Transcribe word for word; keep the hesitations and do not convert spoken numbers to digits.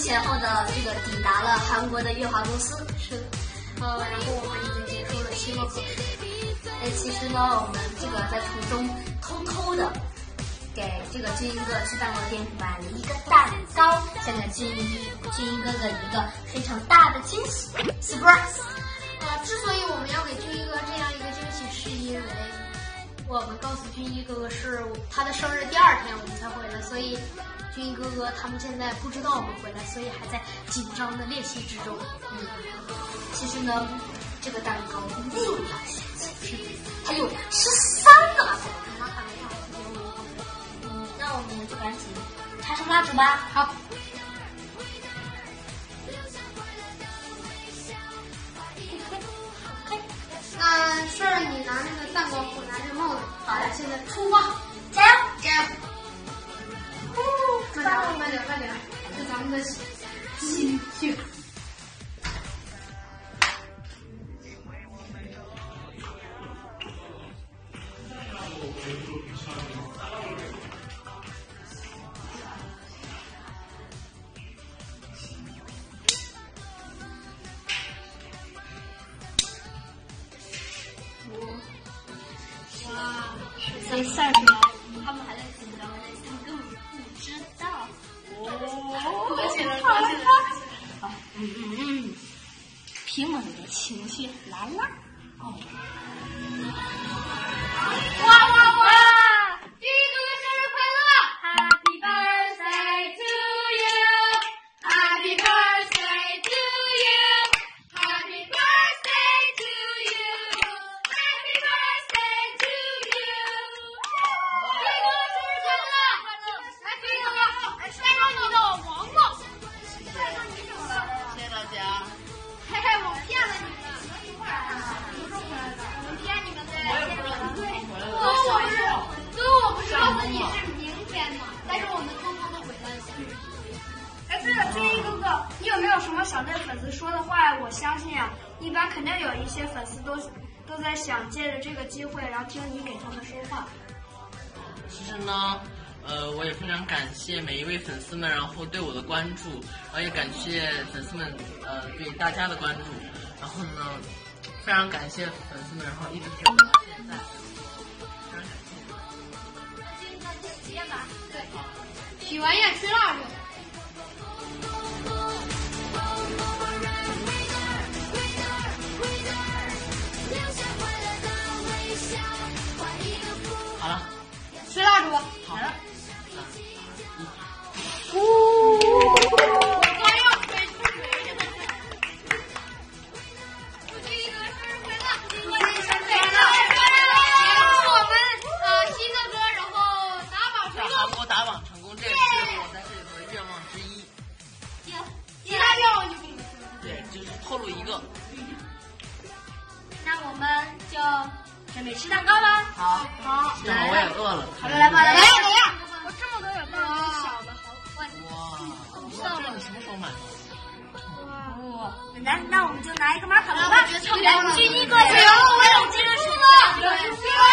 前后的这个抵达了韩国的乐华公司。 是的，呃，然后我们已经结束了期末考试。 哎，其实呢，我们这个在途中偷偷的给这个俊英哥去蛋糕店买了一个蛋糕，想给俊英俊英哥哥一个非常大的惊喜 ，surprise。 呃，之所以我们要给俊一哥这样一个惊喜，是因为我们告诉俊一哥哥是他的生日第二天我们才回来，所以俊一哥哥他们现在不知道我们回来，所以还在紧张的练习之中。 嗯，其实呢，这个蛋糕六条线线，还有十三个。嗯，那我们就赶紧插上蜡烛吧。 好。那顺儿，你拿那个蛋糕，我拿这帽子。 好的， 现在出发， 加油加油！ 慢点，慢点，慢点，这咱们的心血。 所以赛出来，他们还在紧张，他们根本不知道。哦， 过去了，过去了。 好，嗯嗯嗯，平稳的情绪来了。哦，哇哇哇！ 俊一哥哥生日快乐 ！Happy birthday to you！Happy birthday to you！Happy birthday to you！Happy birthday to you！ 俊一哥生日快乐！来，俊一哥哥，来摔上你的王八！摔上你什么了？ 谢谢大家。 嘿嘿，我骗了你们，等一会儿啊，什么时候回来的？我们骗你们的。 我也不知道你们回来了。 哥，我不是，哥，我不是告诉你是明天吗？但是我们偷偷的回来了。 哎，对了，俊一哥哥，你有没有什么想对粉丝说的话？我相信啊，一般肯定有一些粉丝都都在想借着这个机会，然后听你给他们说话。 其实呢，呃，我也非常感谢每一位粉丝们，然后对我的关注，然后也感谢粉丝们呃对大家的关注，然后呢，非常感谢粉丝们，然后一直陪我到现在，非常感谢。 那今天就直接吧，对，许完愿吹蜡烛。 好了， 吹蜡烛。 好了。打榜成功，这也是我在这里头的愿望之一。 其他愿望就不能说。 对，就是透露一个。 那我们就准备吃蛋糕吧。 好， 好， 正好我也饿了。 好的，来吧，来吧，来呀！ 我这么多有大的小的，好哇，哇，这你什么时候买的？ 哇，那那我们就拿一个马卡龙吧。 来， 俊一哥，不要，我有这个是吧？